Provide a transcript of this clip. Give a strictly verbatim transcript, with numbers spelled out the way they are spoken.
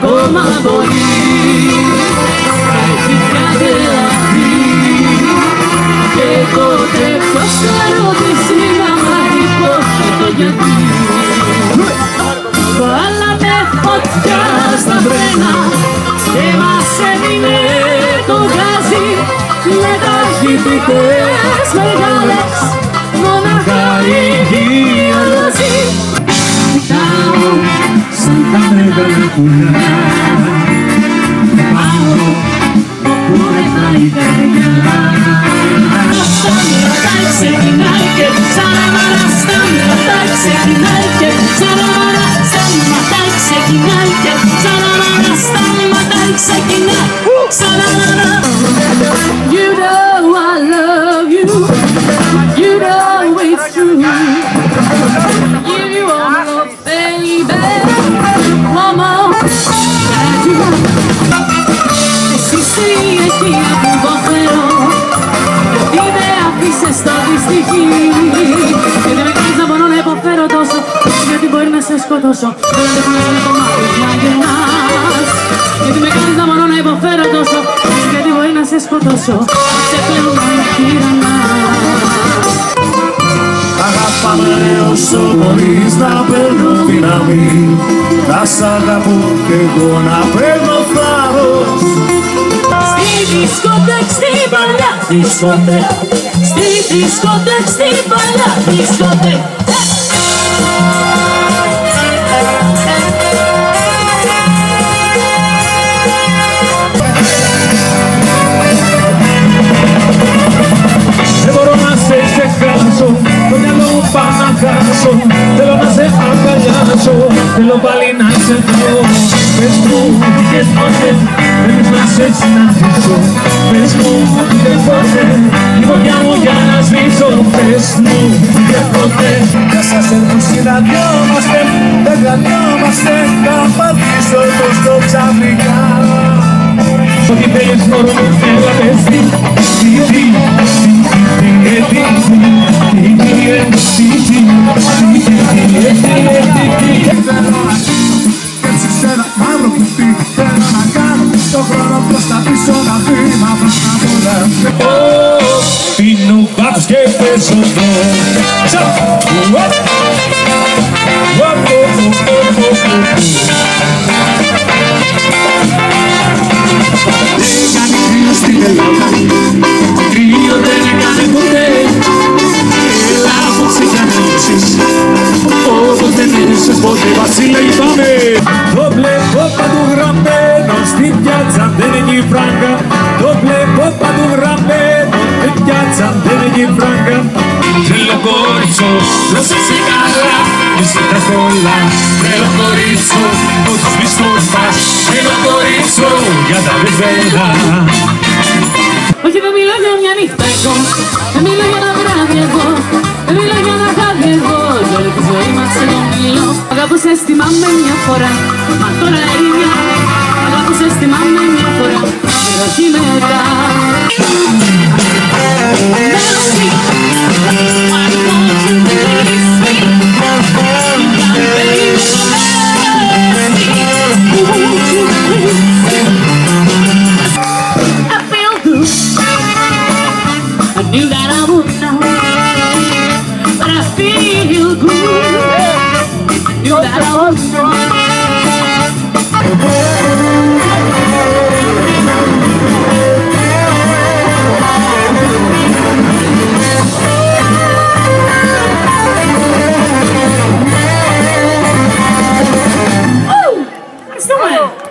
ακόμα μπορεί να έχει και τότε ποιος θα ρωτήσει να μάθει πως το γιατί. Βάλαμε φωτιά στα φρένα και μας έμεινε το γκάζι με ταχύτητες μεγάλες, μονάχα η διαλώση. Κοιτάω σαν τα μεγάλα πουλιά πάνω όπου δεν πάει καρδιά. Στα μυρατά ξεκινάει και σαν αμάρα, στα μυρατά ξεκινάει και σαν αμάρα, στα μυρατά ξεκινάει και σαν αμάρα, στα μυρατά ξεκινάει σαν αμάρα. You know I love you, you know it's true. Give you all my love, baby, one more that you want. Εσύ είσαι η αιτία που υποφέρω, γιατί με αφήσες στο δυστυχή. Γιατί με κάνεις να μπορώ να υποφέρω τόσο, γιατί μπορεί να σε σκοτώσω. Δεν αντέχω να σε κομμάτι να γυρνάς. Γιατί με κάνεις να μπορώ να υποφέρω τόσο, γιατί μπορεί να σε σκοτώσω. Σε πλέον να με τυραννάς. Αγαπάμε όσο μπορείς να παίρνω δύναμη, να σ' αγαπώ κι εγώ να παίρνω θάρρος. Στη δισκοτέκ, στην παλιά δισκοτέκ, στη δισκοτέκ, στην παλιά δισκοτέκ. Δεν μπορώ να σε ξεχάσω, το μυαλό μου πάω να χάσω. Θέλω να σε αγκαλιάσω, θέλω πάλι να σε δω. Πες μου και πότε θέλεις να σε συναντήσω. Πες μου και πότε η φωτιά μου για να σβήσω. Πες μου και πότε θα σας έρθω συναντιόμαστε, δεν κρατιόμαστε, θα πατήσω το στο ξαφνικά. Ό,τι θέλεις μόνο μου έλα πες τι, τι, τι, σκέψεις ένα μαύρο κουτί. Θέλω να κάνω το χρόνο προς τα πίσω να φύγει μαύρο να βολεύει. Πίνω βάθος και παίζω εδώ. Δεν κάνει κρύο στην Ελλάδα, κρύο δεν έκανε ποτέ. Έλα απόψε για να λύσεις, όπως δεν ήρθες ποτέ βασίλα είπαμε. Το βλέπω παντού γραμμένο, στην πιάτσα δεν έχει φράγκα. Το βλέπω παντού γραμμένο, στην πιάτσα δεν έχει φράγκα. Θέλω κορίτσο, πρόσεξε καλά, μη ζητάς πολλά. Θέλω κορίτσο, όσους μισθούς πας. Θέλω κορίτσο, για τα βιβλία. Όχι δεν μιλώ για μια νύχτα εγώ, δεν μιλώ για ένα βράδυ εγώ, δεν μιλώ για ένα χάδι εγώ. Για τη ζωή μας εγώ μιλώ. Αγαπούσες θυμάμαι μια φορά, μα τώρα ίδια. Αγαπούσες θυμάμαι μια φορά, και όχι μετά. I knew that I would know, but I feel good. I knew that I would know. Oh, let's do it.